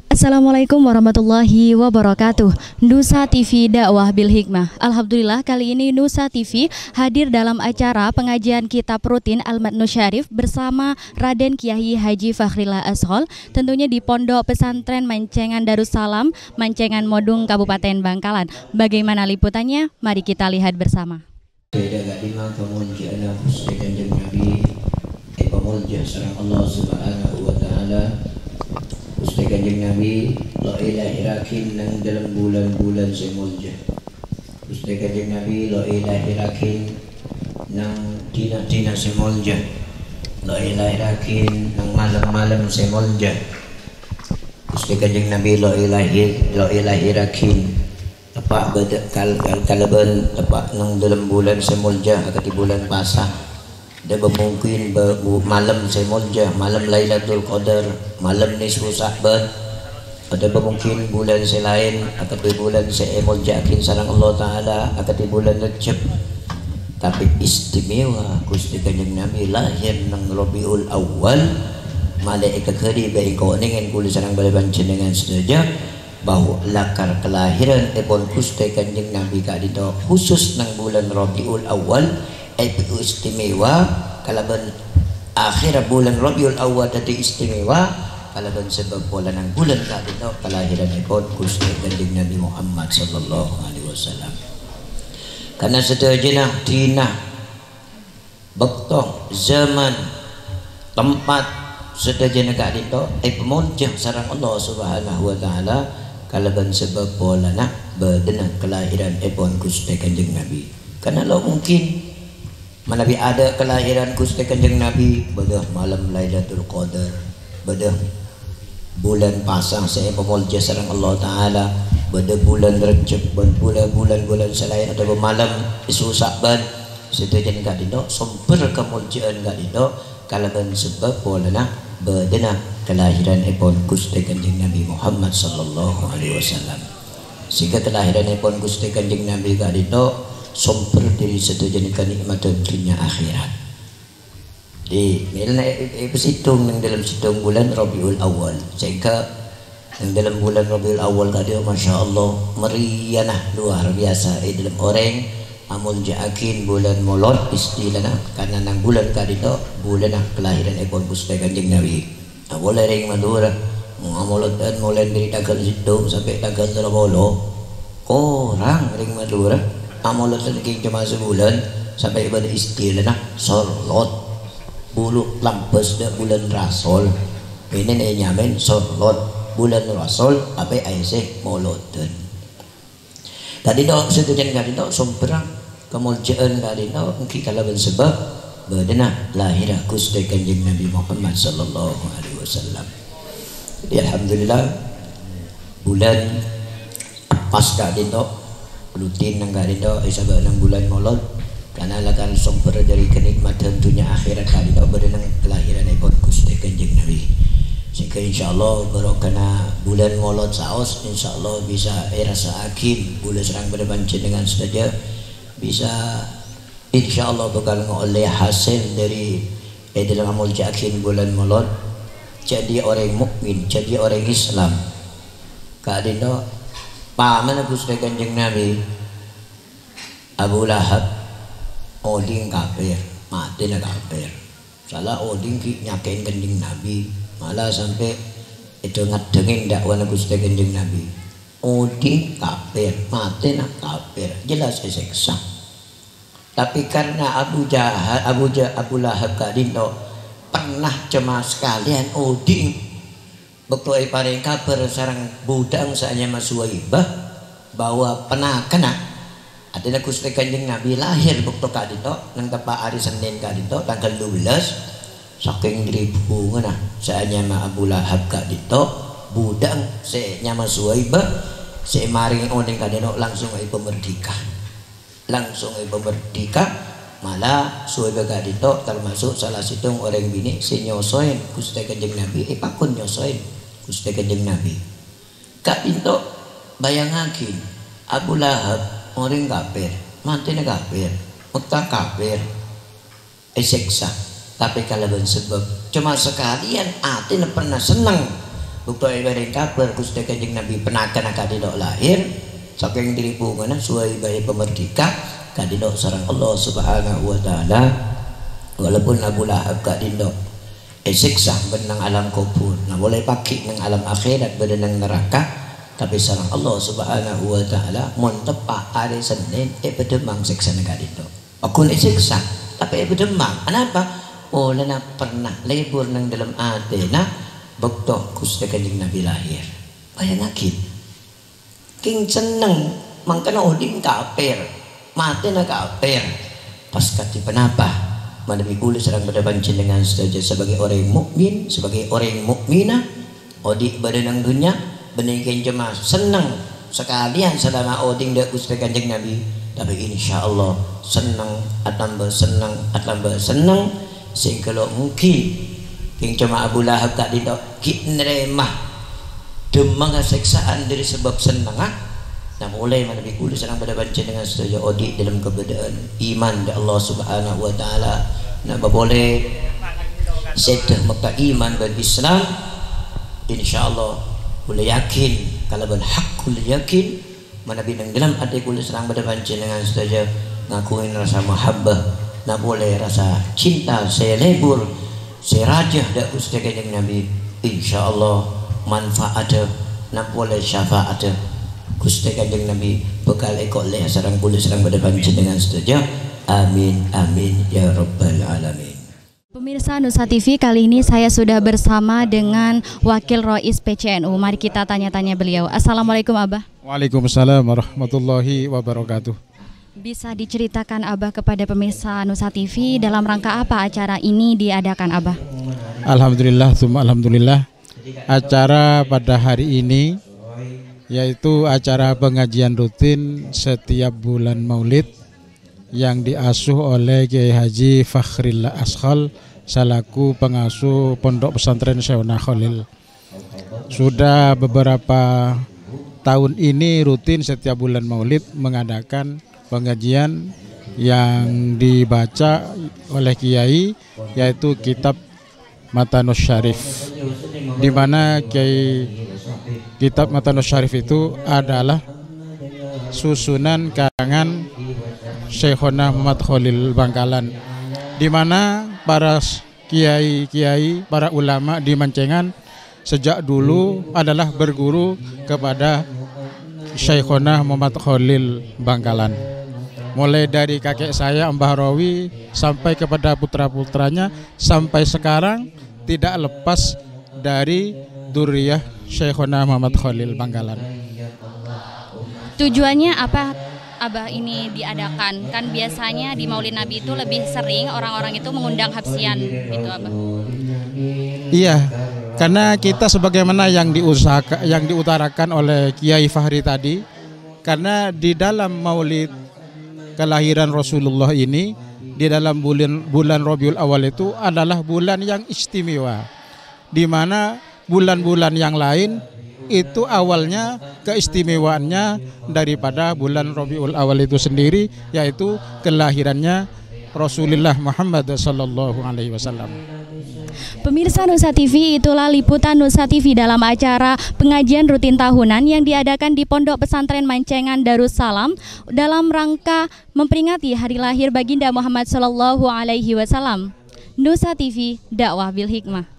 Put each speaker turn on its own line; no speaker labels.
Assalamualaikum warahmatullahi wabarakatuh. Nusa TV Dakwah Bil Hikmah. Alhamdulillah kali ini Nusa TV hadir dalam acara pengajian kitab rutin Al-Matnu Syarif bersama Raden Kiai Haji Fakhrillah Ashol, tentunya di Pondok Pesantren Mancengan Darussalam, Mancengan Modung, Kabupaten Bangkalan. Bagaimana liputannya? Mari kita lihat bersama.
Allah Subhanahu wa taala Gusti Kanjeng Nabi la ilaha irakin nang dalam bulan-bulan semulja. Gusti Kanjeng Nabi la ilaha irakin nang dina-dina semulja. La ilaha irakin nang malam-malam semulja. Gusti Kanjeng Nabi la ilaha irakin tepak bedak kalaban tepak nang dalam bulan semulja akati bulan pasah. Dia mungkin malam semulja, malam Lailatul Qadar, malam nisfu Sa'ban. Ada mungkin bulan selain atau bulan semulja akin sarang Allah Taala atau bulan Rajab. Tapi istimewa Gusti Kanjeng Nabi lahir nang Rabiul Awal. Malaikat khadi baik kau dengan kulit sarang balai panjenengan saja bahwa lakar kelahiran epon Gusti Kanjeng Nabi kadito khusus nang bulan Rabiul Awal. Itu istimewa kalaban akhir bulan Rabiul Awal tadi istimewa kalaban sebab bulan ng bulan kadito kelahiran ikon Gusti Kanjeng Nabi Muhammad sallallahu alaihi wasallam. Karena sedaya dina bektong zaman tempat sedaya kadito pemunjah sareng Allah Subhanahu wa taala kalaban sebab bulan badana kelahiran ikon Gusti Kanjeng Nabi. Karena lo mungkin manabi ada kelahiran Gusti Kanjeng Nabi bedah malam Lailatul Qadar, bedah bulan pasang saya pemulja sareng Allah Taala, bedah bulan Rajab, bulan selain atau malam isu Sa'ban sedajan gak dino sumber kemuljaan gak dino kalaban sebab bolana bedena kelahiran epon Gusti Kanjeng Nabi Muhammad sallallahu alaihi wasallam. Sehingga kelahiran epon Gusti Kanjeng Nabi gak dino sumber dari setujuan kenikmatan dunia akhirat. Di situng yang dalam situng bulan Rabiul Awal. Sehingga yang dalam bulan Rabiul Awal tadi masya Allah meriah luar biasa. Dalam orang amul jaakin bulan molot istilahnya karena nang bulan tadi itu bulan kelahiran ekor Gusti Kanjeng Nabi. Tak boleh ring Madura. Amulot dan mulai dari tanggal situ sampai tanggal 30 orang ring Madura. Amulat lagi cuma sebulan sampai pada istilah sorlot bulu lampas dah bulan Rasul ini nih nyamen sorlot bulan Rasul apa aiseh moloten tadi dok setujuan tadi dok sumberang kemuliaan tadi dok mungkin kalau sebab badana lahir Gusti Kanjeng Nabi Muhammad sallallahu alaihi wasallam. Jadi alhamdulillah bulan pas tadi dok rutin nang garito isaba nang bulan Maulud karena lakan sumber dari kenikmatan dunia akhirat kali dak berenang kelahiran ipun Gusti Kanjeng Nabi. Sehingga insyaallah barokana bulan Maulud saos insyaallah bisa rasakin bulan serang berdepan dengan saja bisa insyaallah bakal ngoleh hasil dari dalam amal jakin bulan Maulud jadi orang mukmin, jadi orang Islam. Kadino paman Gusti Kanjeng Nabi Abu Lahab oding kafir mati na kafir salah oding nyakin Kanjeng Nabi malah sampai itu ngedengin dakwah Gusti Kanjeng Nabi oding kafir mati na kafir jelas disiksa. Tapi karena Abu Lahab kadino pernah cemas sekalian oding waktu paling kabar sarang budang saanya Masuwaibah bahwa pernah kena adanya Gusti Kanjeng Nabi lahir waktu kadito nang tepat hari Senin kadito tanggal 12 saking ribu ngana saanya Abu Lahab kadito budang saanya Masuwaibah si maring oning kadino langsung merdeka malah Suwaibah kadito termasuk salah situng orang bini si nyosoin Gusti Kanjeng Nabi pakun nyosoin Gusti Kanjeng Nabi. Kak Pinto bayangakin Abu Lahab orang kafir, mati na kafir, muta kafir, siksa. Tapi kalau sebab cuma sekalian hati pernah senang bukto ibadah kabar Gusti Kanjeng Nabi penakan kadidok lahir saking diripungan suai bayi pemerdeka kadidok sareng Allah Subhanahu wa taala walaupun Abu Lahab kadidok siksa benang alam kubur nah boleh pakai nang alam akhirat benang neraka tapi sareng Allah Subhanahu wa taala mun tepak hari Senin bedemang siksa kadidok aku siksa tapi bedemang kenapa oleh pernah lebur nang dalam atena bekto Gusti Kanjeng Nabi lahir bayangakin king seneng mangkana uding kafir mati na kafir pas kati penapa Madami kulo sarang berdepan dengan saja sebagai orang mukmin, sebagai orang mukminah, odi badan dunia, beningkin jemaah senang sekalian selama oding dak Gusti Kanjeng Nabi. Tapi insya Allah senang, atambah senang, sehingga kalau mungkin king jemaah Abu Lahab tak didok kineremah demang seksaan dari sebab senang nah mulai Nabi kudu sareng pada baca dengan saja odi dalam keberadaan iman di Allah Subhanahu wa taala nah boleh sedah maka iman dan Islam insyaallah boleh yakin kalau berhakul yakin Nabi nang dalam hati kudu sareng pada baca dengan saja ngakuin rasa mahabbah nah boleh rasa cinta saya lebur saya rajah dak Gusti Kanjeng Nabi insyaallah manfaat nah boleh syafaat Gusti Kanjeng Nabi bekal ekor leh sarang kulo sarang pada panjenengan setuju amin amin ya rabbal alamin.
Pemirsa Nusa TV, kali ini saya sudah bersama dengan Wakil Rois PCNU. Mari kita tanya-tanya beliau. Assalamualaikum Abah.
Waalaikumsalam warahmatullahi wabarakatuh.
Bisa diceritakan Abah kepada pemirsa Nusa TV dalam rangka apa acara ini diadakan Abah?
Alhamdulillah, summa alhamdulillah. Acara pada hari ini yaitu acara pengajian rutin setiap bulan Maulid yang diasuh oleh Kiai Haji Fakhrillah Askhal selaku pengasuh Pondok Pesantren Syekhona Khalil. Sudah beberapa tahun ini rutin setiap bulan Maulid mengadakan pengajian yang dibaca oleh Kiai yaitu kitab Matanus Syarif, di mana kitab Matanus Syarif itu adalah susunan karangan Syekhona Muhammad Khalil Bangkalan, di mana para kiai-kiai, para ulama di Mancengan sejak dulu adalah berguru kepada Syekhona Muhammad Khalil Bangkalan. Mulai dari kakek saya Mbah Rawi sampai kepada putra-putranya sampai sekarang tidak lepas dari duriyah Syekhona Muhammad Khalil Bangkalan.
Tujuannya apa Abah ini diadakan? Kan biasanya di Maulid Nabi itu lebih sering orang-orang itu mengundang habsian gitu Abah.
Iya, karena kita sebagaimana yang diutarakan oleh Kiai Fahri tadi, karena di dalam Maulid kelahiran Rasulullah ini, di dalam bulan Rabiul Awal itu adalah bulan yang istimewa, di mana bulan-bulan yang lain itu awalnya keistimewaannya daripada bulan Rabiul Awal itu sendiri, yaitu kelahirannya Rasulullah Muhammad sallallahu alaihi wasallam.
Pemirsa Nusa TV, itulah liputan Nusa TV dalam acara pengajian rutin tahunan yang diadakan di Pondok Pesantren Mancengan Darussalam dalam rangka memperingati hari lahir baginda Muhammad sallallahu alaihi wasallam. Nusa TV, dakwah bil hikmah.